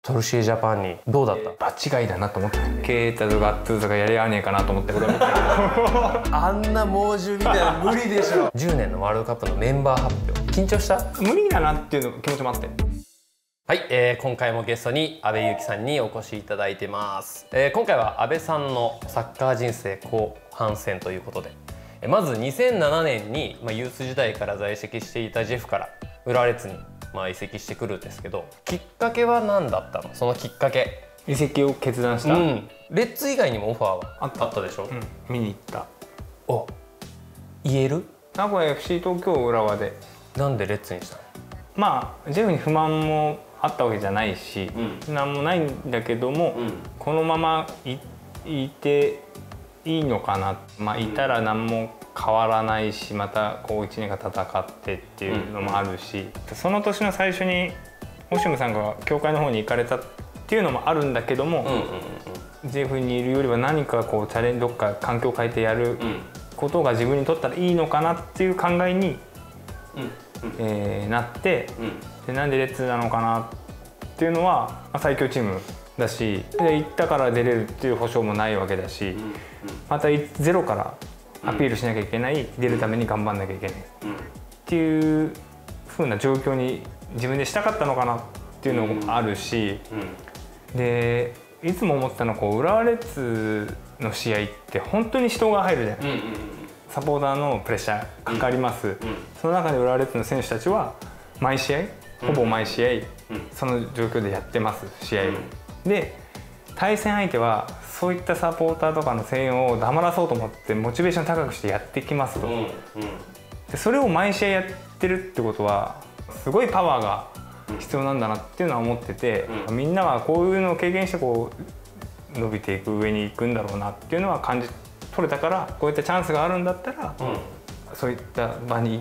トルシエジャパンにどうだった？ 場違いだなと思って、ケイタとガッツーとかやり合わねえかなと思って俺は見たけどあんな猛獣みたいな無理でしょ。10年のワールドカップのメンバー発表、緊張した？ 無理だなっていうの気持ちもあって。 はい、今回もゲストに阿部勇樹さんにお越しいただいてます。今回は阿部さんのサッカー人生後半戦ということで、まず2007年に、ユース時代から在籍していたジェフから浦和レッズに、移籍してくるんですけど、きっかけは何だったの？そのきっかけ。 移籍を決断した、 レッズ以外にもオファーはあったでしょ？ 見に行った。 お、言える？ 名古屋 FC 東京浦和で。 なんでレッズにしたの？ ジェフに不満もあったわけじゃないし、なんもないんだけども、このまま いていいのかな、いたら何も変わらないし、またこう1年間戦ってっていうのもあるし、その年の最初にオシムさんが協会の方に行かれたっていうのもあるんだけども、ジェフにいるよりは何かこうチャレンジ、どっか環境を変えてやることが自分にとったらいいのかなっていう考えになって、でなんでレッズなのかなっていうのは、最強チームだし、で行ったから出れるっていう保証もないわけだし、またゼロからアピールしなきゃいけない、出るために頑張んなきゃいけないっていう風な状況に自分でしたかったのかなっていうのもあるし、でいつも思ってたのは浦和レッズの試合って本当に人が入るじゃない。サポーターのプレッシャーかかります、その中で浦和レッズの選手たちは毎試合、ほぼ毎試合、その状況でやってます、試合を。で対戦相手はそういったサポーターとかの声援を黙らそうと思ってモチベーション高くしてやってきますと、でそれを毎試合やってるってことはすごいパワーが必要なんだなっていうのは思ってて、みんなはこういうのを経験してこう伸びていく、上に行くんだろうなっていうのは感じ取れたから、こういったチャンスがあるんだったら、そういった場に行って、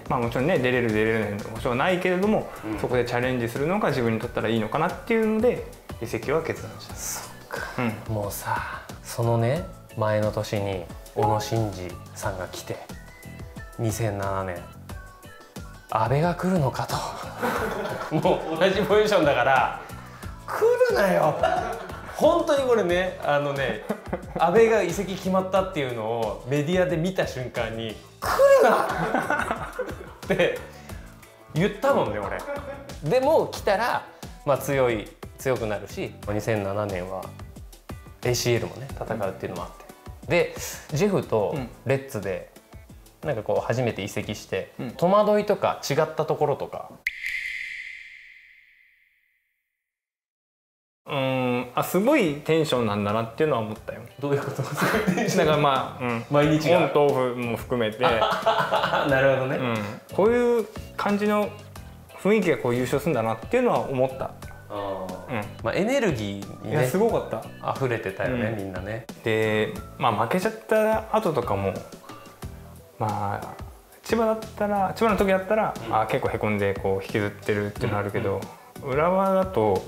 もちろんね、出れる出れないの保証はないけれども、そこでチャレンジするのが自分にとったらいいのかなっていうので移籍は決断した。 そっか、もうさ、そのね前の年に小野伸二さんが来て、2007年阿部が来るのかともう同じポジションだから来るなよ本当にこれね、阿部が移籍決まったっていうのをメディアで見た瞬間に「来るな!」って言ったもんね俺。でも来たら、強くなるし、2007年は ACL もね戦うっていうのもあって、でジェフとレッズでなんかこう初めて移籍して、戸惑いとか違ったところとか。 すごいテンションなんだなっていうのは思ったよ。 どういうこと？だから毎日がオンとオフも含めてなるほどね、 こういう感じの雰囲気がこう優勝するんだなっていうのは思った。 エネルギーにねすごかった。 溢れてたよね、みんなね。 で負けちゃった後とかも、千葉の時だったら、結構へこんでこう引きずってるっていうのあるけど、浦和だと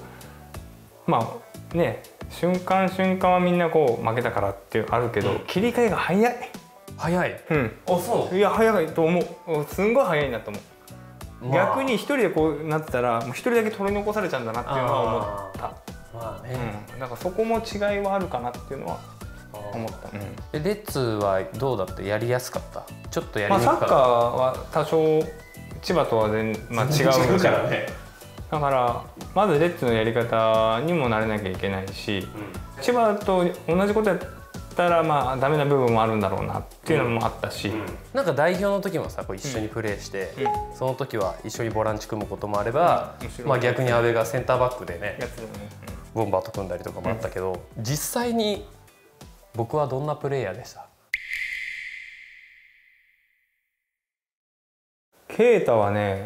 瞬間瞬間はみんなこう負けたからっていうあるけど、切り替えが早い。 早い。そう。 いや早いと思う。すんごい早いなと思う。逆に一人でこうなってたら、もう一人だけ取り残されちゃうんだなっていうのは思った。だからそこも違いはあるかなっていうのは思った。 レッズはどうだって、やりやすかった？ちょっとやりにくかった？ サッカーは多少千葉とは全然違うからね。だからまずレッズのやり方にも慣れなきゃいけないし、千葉と同じことやったらダメな部分もあるんだろうなっていうのもあったし、 なんか代表の時もさ、こう一緒にプレーして、その時は一緒にボランチ組むこともあれば、逆に阿部がセンターバックでねボンバーと組んだりとかもあったけど、実際に僕はどんなプレイヤーでした？ 啓太はね、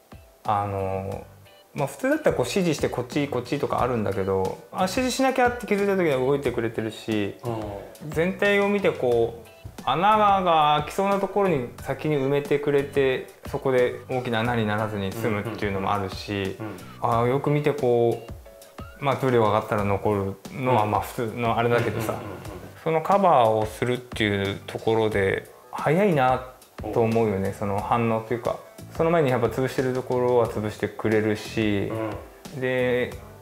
普通だったらこう指示してこっちこっちとかあるんだけど、指示しなきゃって気づいた時には動いてくれてるし、全体を見てこう穴が開きそうなところに先に埋めてくれて、そこで大きな穴にならずに済むっていうのもあるし、よく見てこう重量が上がったら残るのは普通のあれだけどさ、そのカバーをするっていうところで早いなと思うよね。その反応というか、その前にやっぱ潰してるところは潰してくれるし、で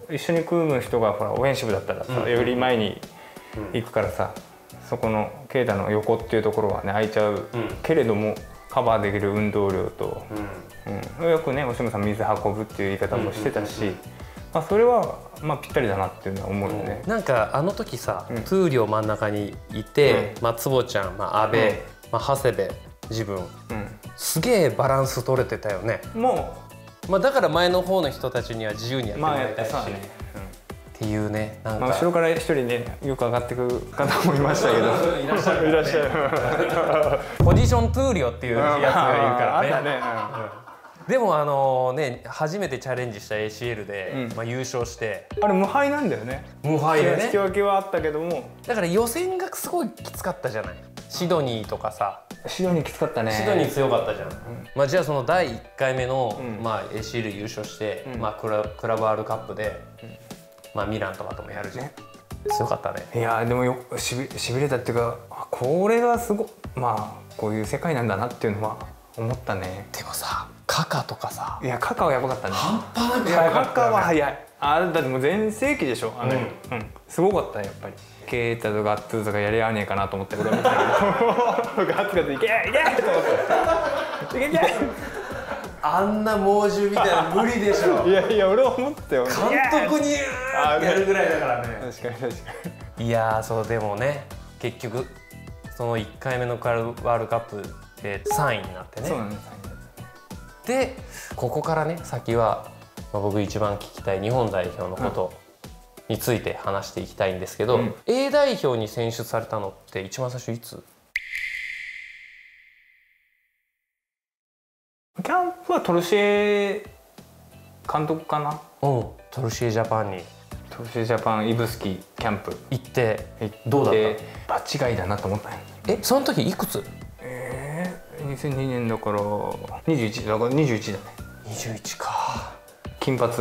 一緒に組む人がほらオフェンシブだったらさ、より前に行くからさ、そこの啓太の横っていうところはね空いちゃう、けれどもカバーできる運動量と、よくね吉村さん水運ぶっていう言い方もしてたし、それはぴったりだなっていうのは思うよね。 なんかあの時さ、闘莉王真ん中にいて、坪ちゃん、阿部、長谷部、自分、すげえバランス取れてたよね。 もうだから前の方の人たちには自由にやってもらいたいし、っていうね。なんか後ろから一人ねよく上がってく方もいましたけどいらっしゃるポジション闘莉王っていうやつがいるからね。 あったね。 でも初めてチャレンジした ACL で、優勝して、 あれ無敗なんだよね。 無敗でね。 引き分けはあったけども、 だから予選がすごいきつかったじゃない。シドニーとかさ。 シドニーきつかったね。 シドニー強かったじゃん。じゃあその第1回目の、ACL 優勝して、クラブワールドカップで、ミランとかともやるじゃん。強かったね。 いやでもしびれたっていうか、これがすごこういう世界なんだなっていうのは思ったね。 でもさ、カカとかさ、 いやカカはやばかったね。 半端なく速かった。 カカは速い。だってもう全盛期でしょ。すごかったねやっぱり。ケイタとガッツーとかやり合わねえかなと思って俺は見たけど、ガッツガツいけいけと思っていけいけ。 あんな猛獣みたいな無理でしょ。 いや俺は思ったよ。 監督にやるぐらいだからね。 確かに。 いやそうでもね、結局その1回目のワールドカップで3位になってね。 そうなんです。 でここからね先は、僕一番聞きたい日本代表のことについて話していきたいんですけど、A 代表に選出されたのって一番最初いつ？ キャンプはトルシエ監督かな。 トルシエジャパンに。 トルシエジャパンイブスキキャンプ行ってどうだった？ 場違いだなと思ったよ。 その時いくつ ？2002年だから21だから21だね。 21か。 金髪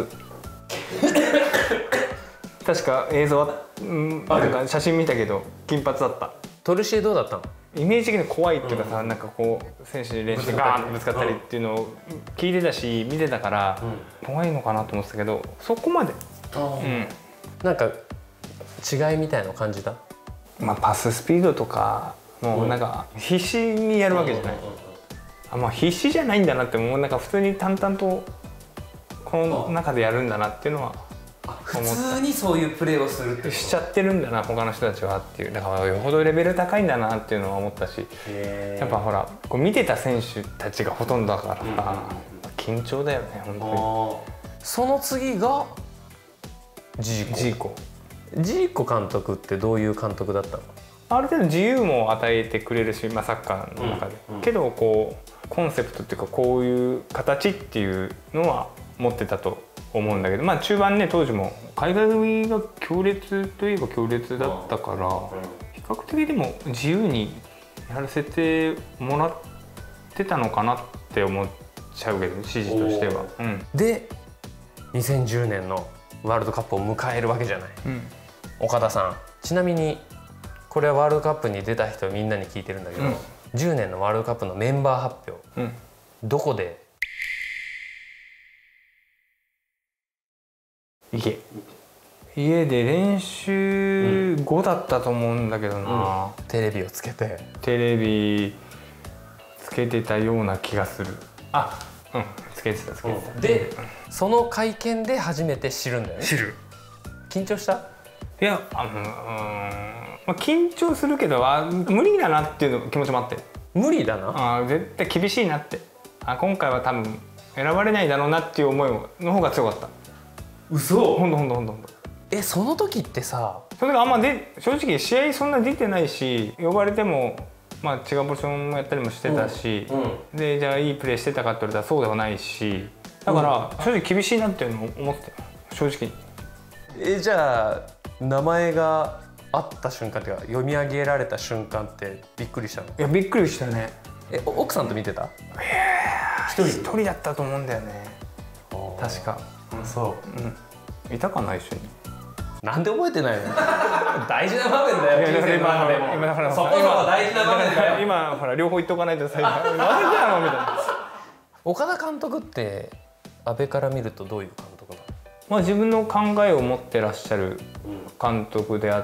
確か映像はなんか写真見たけど金髪だった。 トルシエどうだったの？ イメージ的に怖いっていうかさ、なんかこう選手に練習でガーンとぶつかったりっていうのを聞いてたし見てたから、怖いのかなと思ってたけどそこまで。 なんか違いみたいなの感じた？ パススピードとかもうなんか必死にやるわけじゃない。必死じゃないんだなって、もうなんか普通に淡々とこの中でやるんだなっていうのは普通にそういうプレーをするってしちゃってるんだな他の人たちはっていう。だからよほどレベル高いんだなっていうのは思ったし、やっぱほらこう見てた選手たちがほとんどだからさ、緊張だよね本当に。 その次がジーコ監督ってどういう監督だったの？ ある程度自由も与えてくれるし、サッカーの中で、けどこうコンセプトっていうかこういう形っていうのは持ってたと思うんだけど、中盤ね当時も海外組が強烈といえば強烈だったから、比較的でも自由にやらせてもらってたのかなって思っちゃうけど、指示としては。 で2010年のワールドカップを迎えるわけじゃない。岡田さん、ちなみにこれはワールドカップに出た人みんなに聞いてるんだけど、10年のワールドカップのメンバー発表、どこで？ 家で練習後だったと思うんだけどな。 テレビをつけて。 テレビつけてたような気がする。つけてた。 でその会見で初めて知るんだよね。緊張した？ いや緊張するけど無理だなっていうの気持ちもあって。無理だな。絶対厳しいなって。今回は多分選ばれないだろうなっていう思いの方が強かった。 嘘？ ほんと。 その時ってさ、 それが正直試合そんな出てないし、呼ばれても違うポジションもやったりもしてたし、でじゃあいいプレーしてたかって言われたらそうではないし、だから正直厳しいなっていうのを思ってた正直。 じゃあ名前があった瞬間っていうか読み上げられた瞬間ってびっくりしたの？ いやびっくりしたね。 奥さんと見てた？ 一人だったと思うんだよね確か。 そう。 いたかな一緒に。 なんで覚えてないの？大事な場面だよ。 今だからそこは大事な場面だよ。 今ほら両方言っとかないとさ、忘れちゃうのみたいな。 岡田監督って阿部から見るとどういう監督なの？ 自分の考えを持ってらっしゃる監督であって、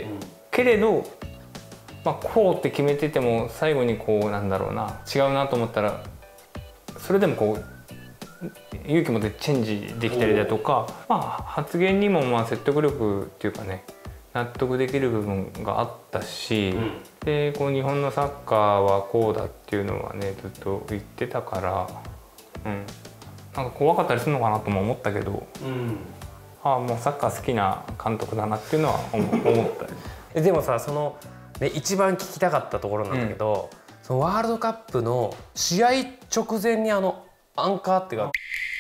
けれど、こうって決めてても最後にこうなんだろうな、違うなと思ったらそれでもこう勇気持ってチェンジできたりだとか、発言にも説得力っていうかね、納得できる部分があったし、でこう日本のサッカーはこうだっていうのはねずっと言ってたから、なんか怖かったりするのかなとも思ったけど、もうサッカー好きな監督だなっていうのは思ったでもさ、その、ね、一番聞きたかったところなんだけど、そのワールドカップの試合直前にアンカーっていうか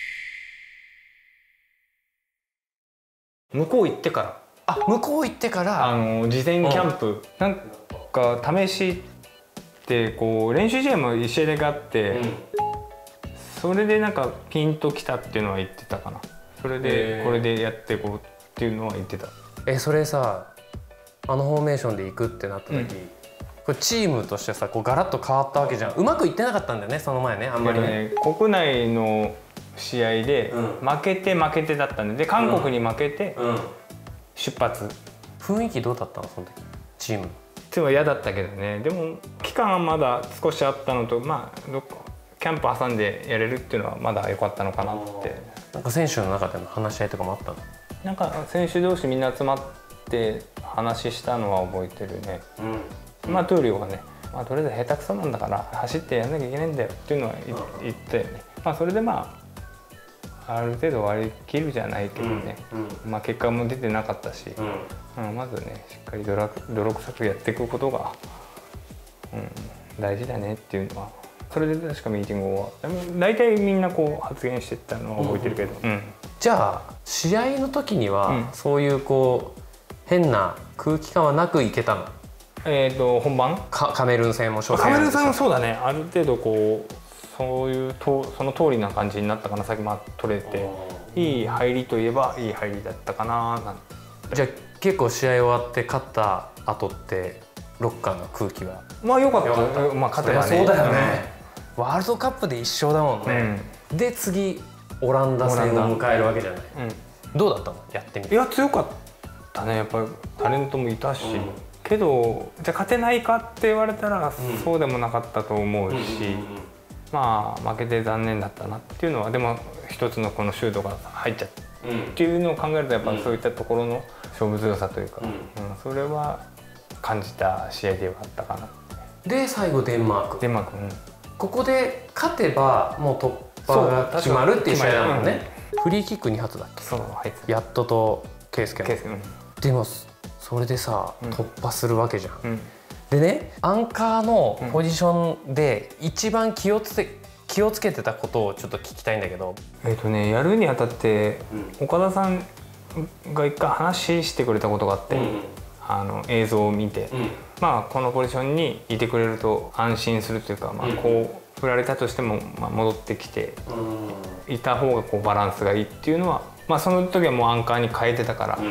向こう行ってから、 向こう行ってから事前キャンプ、なんか試しってこう練習試合も1試合だけあって、それでなんかピンときたっていうのは言ってたかな。それでこれでやっていこうっていうのは言ってた。 それさ、フォーメーションで行くってなった時、これチームとしてさこうガラッと変わったわけじゃん。うまくいってなかったんだよね、その前ね、あんまりね。 国内の試合で負けてだったんで、韓国に負けて出発。 雰囲気どうだったのその時、チーム。 でも嫌だったけどね。でも期間はまだ少しあったのと、キャンプ挟んでやれるっていうのはまだ良かったのかなって。 なんか選手の中での話し合いとかもあったの？ なんか選手同士みんな集まって話したのは覚えてるね。トゥーリオがね、とりあえず下手くそなんだから走ってやんなきゃいけないんだよっていうのは言ったよね。それである程度割り切るじゃないけどね、結果も出てなかったし、まずねしっかり泥臭くやっていくことが、大事だねっていうのは、それで確かミーティング後は大体みんなこう発言してったのは覚えてるけど、 じゃあ試合の時には、そういうこう変な空気感はなくいけたの？ 本番カメルーン戦も初戦カメルーン戦もそうだね、ある程度こうそういうその通りな感じになったかな。先取れていい入りといえばいい入りだったかな。 じゃあ結構試合終わって勝った後ってロッカーの空気は良かった。勝てばね。 そうだよね、ワールドカップで一勝だもんね、で次オランダ戦を迎えるわけじゃない、どうだったのやってみて？ いや強かったね、やっぱりタレントもいたし、けどじゃあ勝てないかって言われたら、そうでもなかったと思うし、負けて残念だったなっていうのは、でも一つのこのシュートが入っちゃったっていうのを考えると、やっぱそういったところの勝負強さというか、それは感じた試合ではあったかな。 で最後デンマーク、ここで勝てばもう突破が決まるっていう試合なのね。フリーキック2発だっけ？ そう、 やっと圭介の。でもそれでさ、突破するわけじゃん。でね、アンカーのポジションで一番気をつけてたことをちょっと聞きたいんだけど。 やるにあたって岡田さんが一回話してくれたことがあって、映像を見て、このポジションにいてくれると安心するというか、こう振られたとしても戻ってきていた方がこうバランスがいいっていうのは、その時はもうアンカーに変えてたから、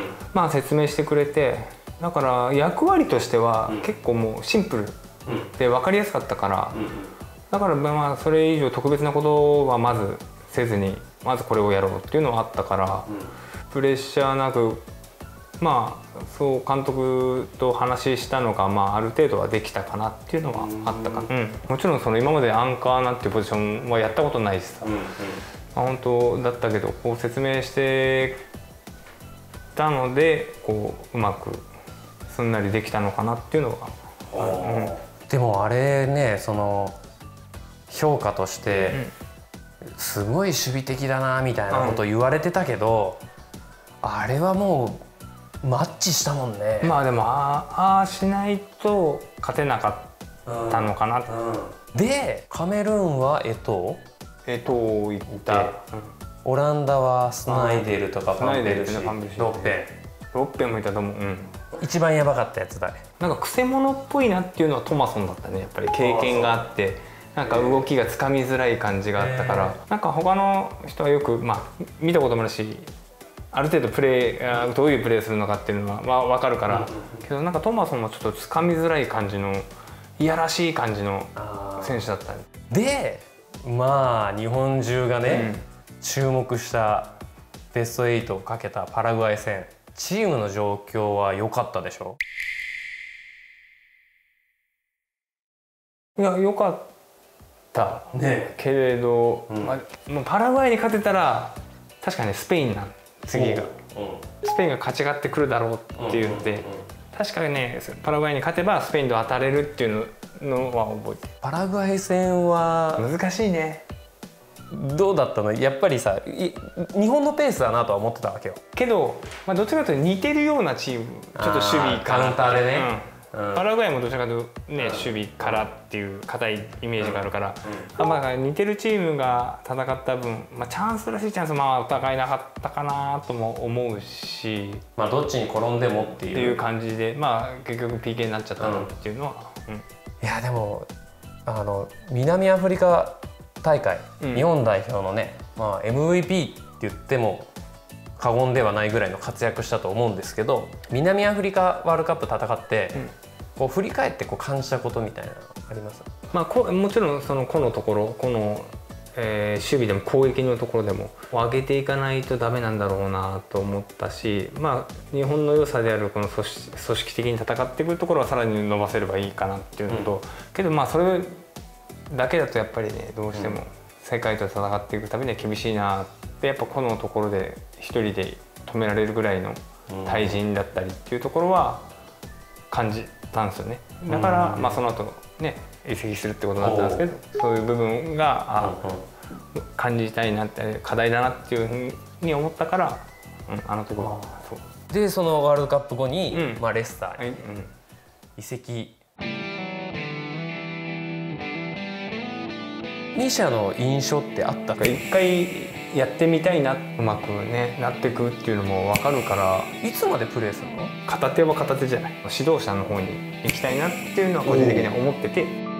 説明してくれて、だから役割としては結構もうシンプルで分かりやすかったから、だからそれ以上特別なことはまずせずに、まずこれをやろうっていうのはあったから、プレッシャーなくそう監督と話したのがある程度はできたかなっていうのはあったかな。もちろんその今までアンカーなんていうポジションはやったことないしさ、本当だったけどこう説明してたのでこううまくすんなりできたのかなっていうのは。 でもあれね、その評価としてすごい守備的だなみたいなことを言われてたけど、あれはもうマッチしたもんね。 でもああしないと勝てなかったのかな。 でカメルーンは行った。 オランダはスナイデルとかファンベルシー、ロッペンもいたと思う。 一番やばかったやつだ。 なんかくせ者っぽいなっていうのはトマソンだったね。やっぱり経験があって、なんか動きがつかみづらい感じがあったから、なんか他の人はよく見たこともあるし、ある程度どういうプレーするのかっていうのは分かるから、けどなんかトマソンもちょっとつかみづらい感じのいやらしい感じの選手だったで日本中がね、注目したベスト8をかけたパラグアイ戦、チームの状況は良かったでしょ？ いや良かったねけれど、もうパラグアイに勝てたら確かにスペインなん次が、スペインが勝ち上がってくるだろうっていうので、確かにねパラグアイに勝てばスペインと当たれるっていうのは覚えてる。 パラグアイ戦は難しいね。 どうだったの？やっぱりさ、日本のペースだなとは思ってたわけよ。 けど、どっちかというと似てるようなチーム、ちょっと守備からカウンターでね、 パラグアイもどちらかというとね、守備からっていう硬いイメージがあるから、似てるチームが戦った分、チャンスらしいチャンスお互いなかったかなとも思うし、 どっちに転んでもっていう感じで、結局 PK になっちゃったのっていうのは、 いやでも南アフリカ大会、日本代表のね、MVP って言っても過言ではないぐらいの活躍したと思うんですけど、南アフリカワールドカップ戦って、こう振り返って感じたことみたいなのあります？ もちろんその個のところ、守備でも攻撃のところでも上げていかないとダメなんだろうなと思ったし、日本の良さであるこの組織的に戦っていくところはさらに伸ばせればいいかなっていうのと、けどそれだけだとやっぱりね、どうしても世界と戦っていくためには厳しいなって、やっぱこのところで一人で止められるぐらいの対人だったりっていうところは感じたんですよね。だからその後ね移籍するってことになったんですけど、そういう部分が感じたいなって、課題だなっていうふうに思ったから、あのところそうで、そのワールドカップ後に、レスターに移籍。2社の印象ってあった？ 一回やってみたいな、うまくねなっていくっていうのも分かるから。 いつまでプレーするの？ 片手は片手じゃない、指導者の方に行きたいなっていうのは個人的には思ってて。